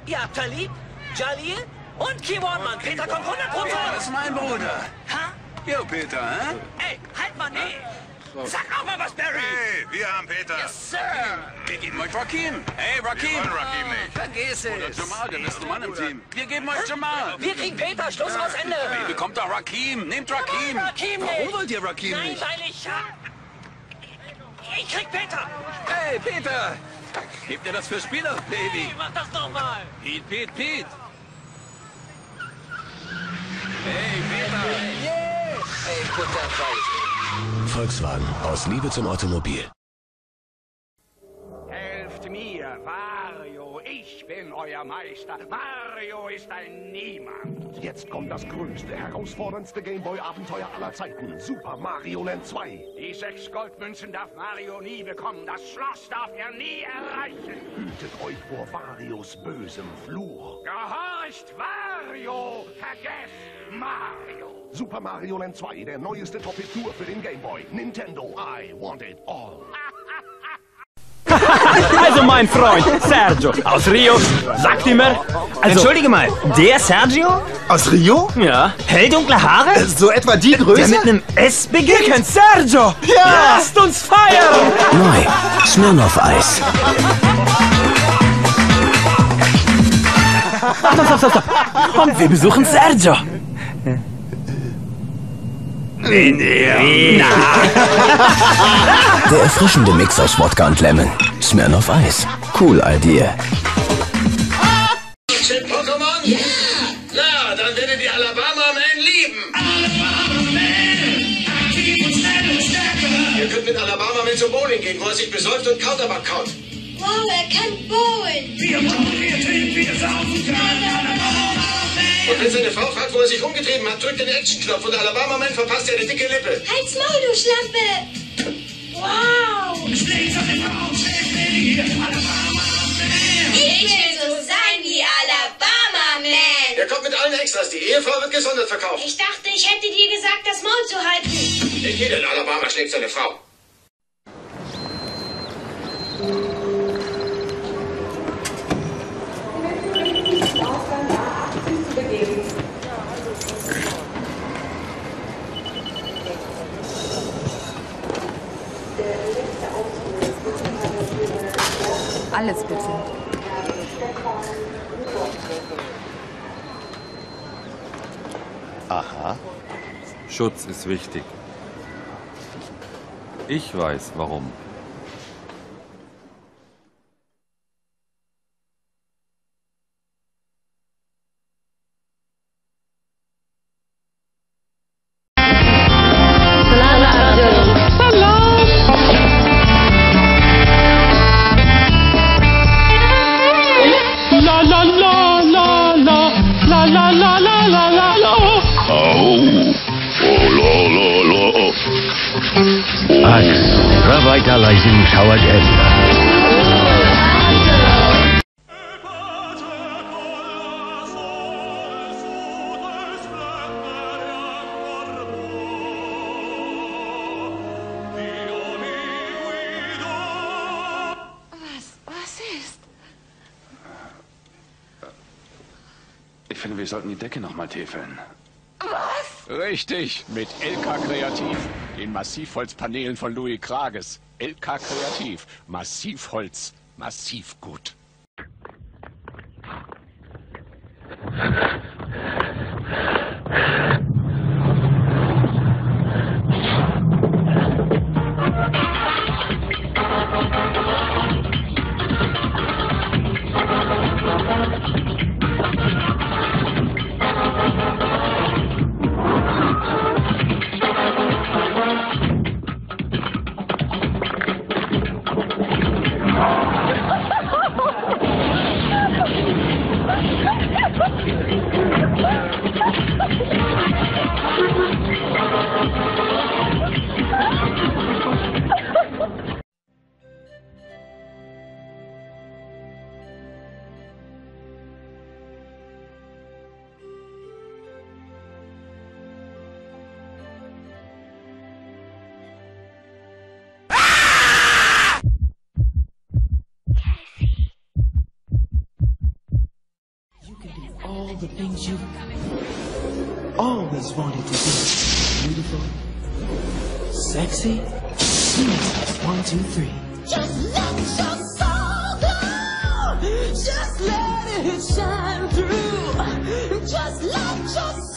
Ihr habt Talib, Jalil und Kiwan, Mann. Peter kommt 100%. Das ist mein Bruder. Ha? Jo, Peter, hä? Ey, halt mal, nee. Sag auch mal was, Barry. Hey, wir haben Peter. Yes, Sir. Wir geben euch Rakim. Hey, Wir Rakim. wollen Rakim nicht. Vergiss Oder es. Jamal, der beste Mann im Team. Wir geben euch Jamal. Wir kriegen Peter. Schluss aus Ende. Ihr bekommt doch Rakim. Nehmt Rakim. Rakim nicht. Warum wollt ihr Rakim Nein, nicht? weil ich krieg Peter. Hey, Peter. Gebt ihr das fürs Spiel auf, Baby? Hey, mach das nochmal. Pete, Pete, Pete. Hey, Peter. Ey, Butterweise. Volkswagen, aus Liebe zum Automobil. Helft mir, Mario, ich bin euer Meister. Mario ist ein Niemand. Jetzt kommt das größte, herausforderndste Gameboy-Abenteuer aller Zeiten. Super Mario Land 2. Die 6 Goldmünzen darf Mario nie bekommen. Das Schloss darf er nie erreichen. Hütet euch vor Varios bösem Fluch. Gehorcht, Mario! Vergesst Mario! Super Mario Land 2, der neueste Top-Hit-Tour für den Gameboy. Nintendo, I want it all. Also mein Freund, Sergio aus Rio, sagt immer... Also, entschuldige mal, der Sergio? Aus Rio? Ja. Hell dunkle Haare? So etwa die Größe? Der mit einem S beginnt? Wir kennen Sergio! Ja! Lasst uns feiern! Neu, Smirnoff Eis. Stopp. Komm, wir besuchen Sergio. Der erfrischende Mix aus Wodka und Lemon. Smirnoff Eis. Cool Idee. Sind Pokémon? Ja! Na, dann werdet ihr Alabama Man lieben! Alabama Man! Aktiv und schnell und stärker! Ihr könnt mit Alabama Man zum Bowling gehen, wo er sich besäuft und Counterback kaut. Wow, er kann bowlen! Wir saufen Und wenn seine Frau fragt, wo er sich umgetrieben hat, drückt den Action-Knopf und Alabama Man verpasst ihr eine dicke Lippe. Halt's Maul, du Schlampe! Wow! Ich will so sein wie Alabama Man! Er kommt mit allen Extras, die Ehefrau wird gesondert verkauft. Ich dachte, ich hätte dir gesagt, das Maul zu halten. Nicht jeder in Alabama schlägt seine Frau. Alles bitte. Aha. Schutz ist wichtig. Ich weiß, warum. Ich finde, wir sollten die Decke noch mal täfeln. Was? Richtig, mit LK Kreativ, den Massivholzpanelen von Louis Krages. LK Kreativ, Massivholz, massiv gut. the things you always wanted to be. Beautiful, sexy, 1, 2, 3. Just let your soul go. Just let it shine through. Just let your soul